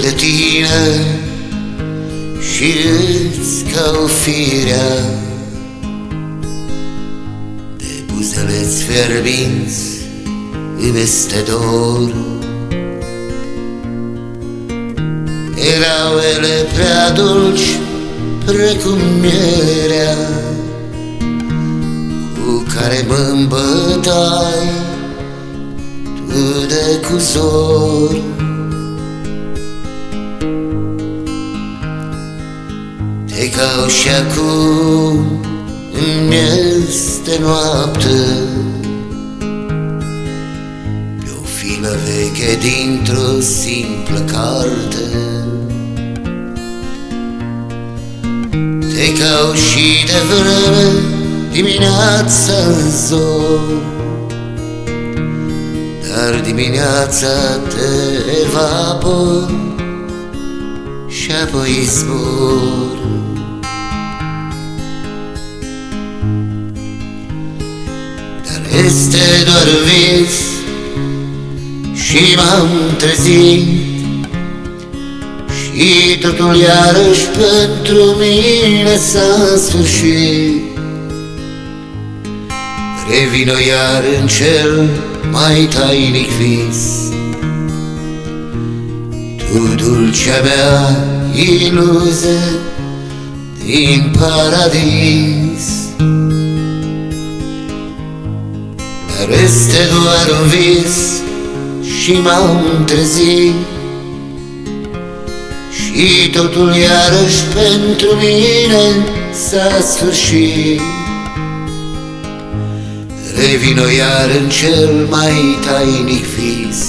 de tine și îți caut firea de buzele-ți fierbinți îmi este dor. Erau ele prea dulci precum mierea cu care mă îmbătai tu de cuzor. Te caut și acum îmi este noapte pe o filă veche dintr-o simplă carte. Te caut și de vreme dimineața-n zor, dar dimineața te evapor și apoi zbor. Dar este doar un vis și m-am trezit și totul iarăși pentru mine s-a sfârșit. Revino iar în cel mai tainic vis, tu dulcea mea iluze din paradis. Dar este doar un vis și m-am trezit și totul iarăși pentru mine s-a sfârșit. Revino iar în cel mai tainic vis,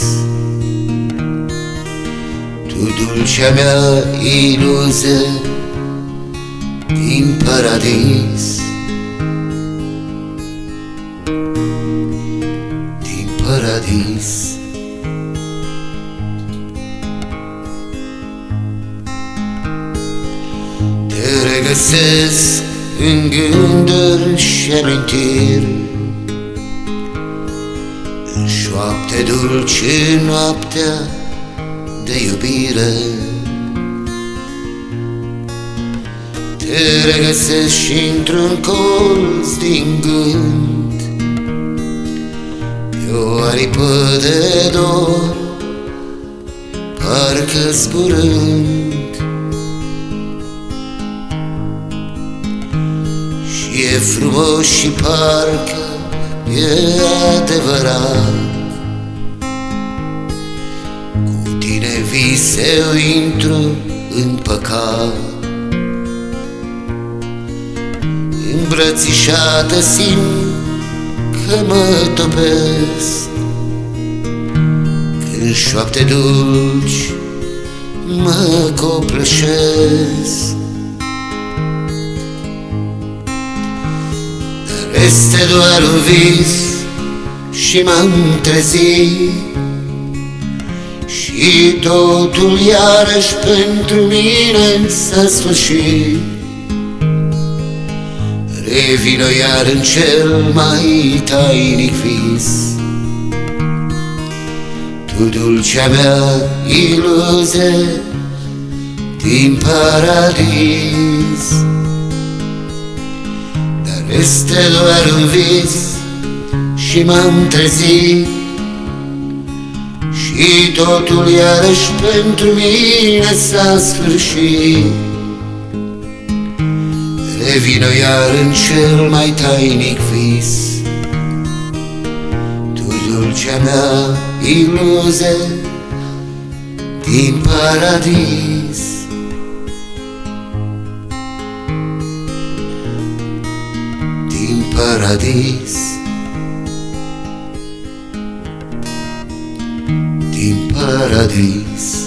tu dulcea mea iluze din paradis. Din paradis. Te regăsesc în gânduri și amintiri, în șoapte dulci în noaptea de iubire. Te regăsesc și într-un colț din gând, pe o aripă de dor, parcă zburând. Și e frumos și parcă e adevărat, cu tine viseu intru în păcat. Îmbrățișată simt că mă topesc, când șoapte dulci mă copleșesc. Dar este doar un vis și m-am trezit și totul iarăși pentru mine s-a sfârșit. Revino iar în cel mai tainic vis, tu dulcea mea iluze din paradis. Dar este doar un vis și m-am trezit și totul iarăși pentru mine s-a sfârșit. Revino iar în cel mai tainic vis, tu dulcea mea iluze din paradis. Din paradis. Din paradis.